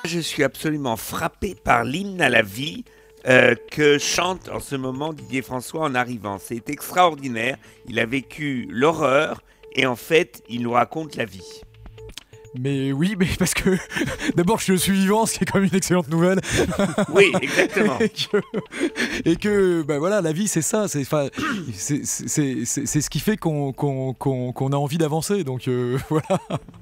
Je suis absolument frappé par l'hymne à la vie que chante en ce moment Didier François en arrivant. C'est extraordinaire. Il a vécu l'horreur et en fait, il nous raconte la vie. Mais oui, mais parce que d'abord je suis vivant, ce qui est quand même une excellente nouvelle. Oui, exactement. et que bah voilà, la vie c'est ça, c'est ce qui fait qu'on a envie d'avancer. Donc voilà.